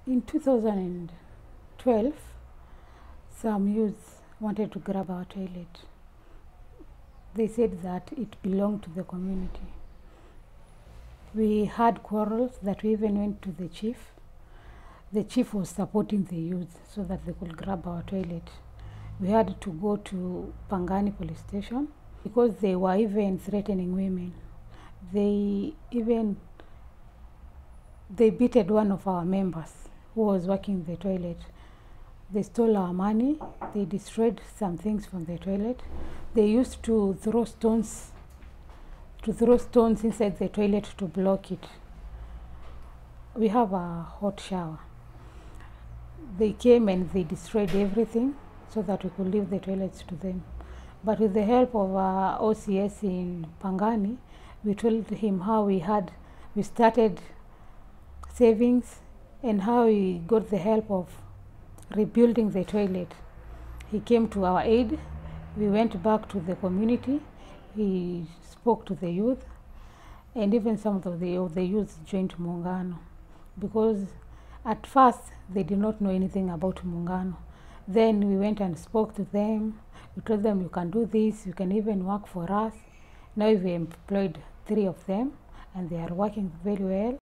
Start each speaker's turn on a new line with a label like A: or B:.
A: In 2012, some youths wanted to grab our toilet. They said that it belonged to the community. We had quarrels that we even went to the chief. The chief was supporting the youth so that they could grab our toilet. We had to go to Pangani police station because they were even threatening women. They beated one of our members who was working in the toilet. They stole our money. They destroyed some things from the toilet. They used to throw stones inside the toilet to block it. We have a hot shower. They came and they destroyed everything so that we could leave the toilets to them. But with the help of our OCS in Pangani, we told him how we started savings and how we got the help of rebuilding the toilet. He came to our aid. We went back to the community. He spoke to the youth, and even some of the youth joined Muungano, because at first they did not know anything about Muungano. Then we went and spoke to them. We told them, you can do this, you can even work for us. Now we employed 3 of them and they are working very well.